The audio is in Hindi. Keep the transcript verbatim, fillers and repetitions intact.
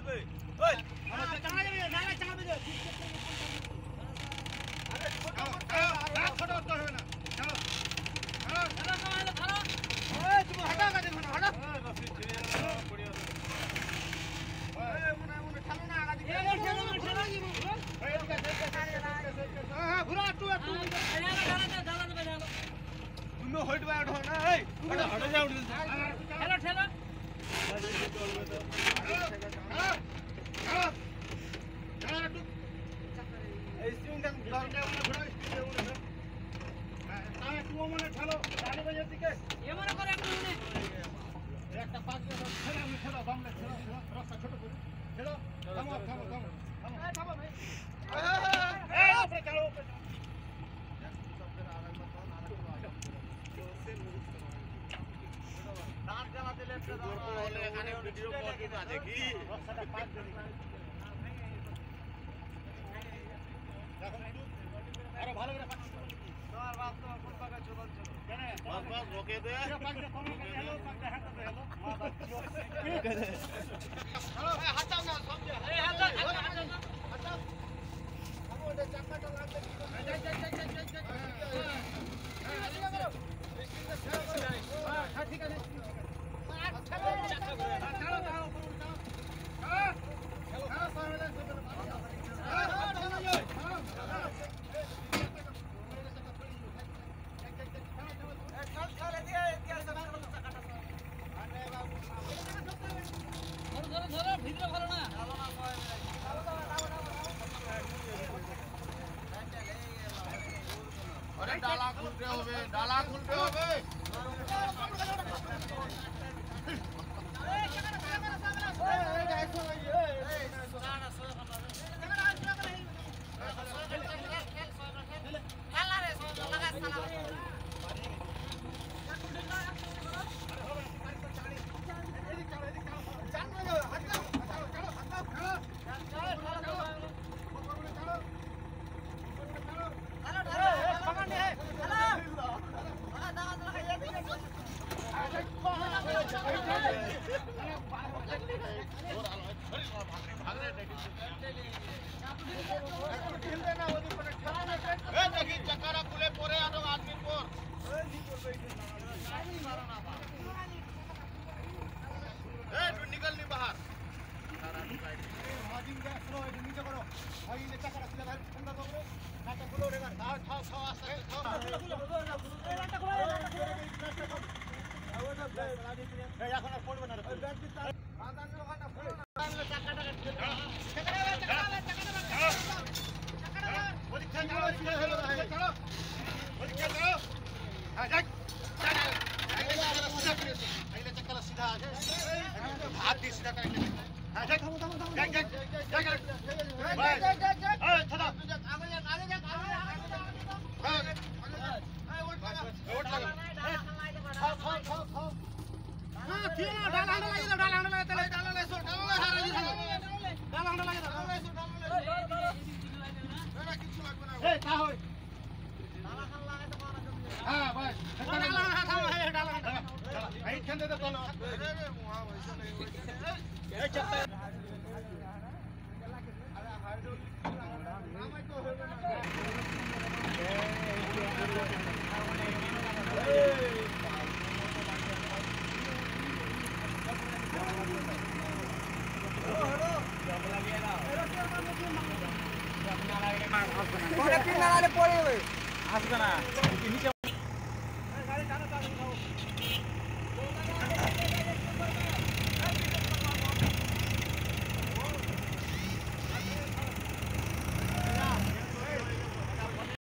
बे ओए अरे चंगा दे नाला चंगा दे अरे छोटा छोटा छोटा तो है ना चलो चलो चलो कमाल खड़ा ओए तुम हटा का देखो ना हटा बस चिड़िया बढ़िया ओए मुना मुना ठालो ना आगा दे ए ठालो ना ठालो ओए इसका देख के हां घुरा तू तू डाला डाला डाला दे डाला तुम होइट बा उठो ना ए हट हट जा उठ ठेलो ठेलो अरे ভালো করে পাক তোমার বাপ তো কোন পাকা চলন চলো জানে বাস বাস ওকে দে পাক দে কম করে হেলো পাক দে হাত দে হেলো মা বাপ চলো এ হাতাও না সমঝে এ হাতা হাতা হাতা हम ओदे चक्का तो लाग दे जाई जाई जाई जाई जाई हां आगे करो स्क्रीन पे शेयर करो हां ठीक है चलो चक्का करो चलो चलो हां चलो हां सारे हां चलो यो हां अरे डाला खुलते होवे डाला खुलते होवे चक्कर खुले पोरे आदमी पोर निकल नहीं बाहर नीचे करो भाई ने चक्कर खुले बाहर ठंडा करो नाटा खुलो रे खाओ खाओ खाओ आस्ते खाओ नाटा खुलो ए এখন ফোন বনা রে বাঁধান লোখানা ফোন না চাকাটা চাকাটা চাকাটা চাকাটা ওই চাকাটা সিধা হলো রে চলো ওই চলো হ্যাঁ যাক আইলে চাকাটা সিধা আছে হাত দিয়ে সিধা করে হ্যাঁ যাক থামো থামো থামো যাক যাক যাক ভাই যাক যাক যাক এই থামো আগে যাক আগে যাক আগে যাক এই ওট লাগা ওট লাগা খাও খাও খাও খাও हां ठीक है डाल हंडा लगे डाल हंडा लगे तले डाल ले सो डाल ले हारे जी डाल हंडा लगे डाल ले सो डाल ले ना किछु लागबे ना ए का होय डाल हंडा लगे तो मारा जल्दी हां भाई डाल हंडा थाम है डाल हंडा भाई खेंदे दे तो ना अरे रे वहां वैसा नहीं होय ए चप्पे अरे हाइड्रो नाम है तो होबे ना ए Pore pinna nale pore we. Asgana.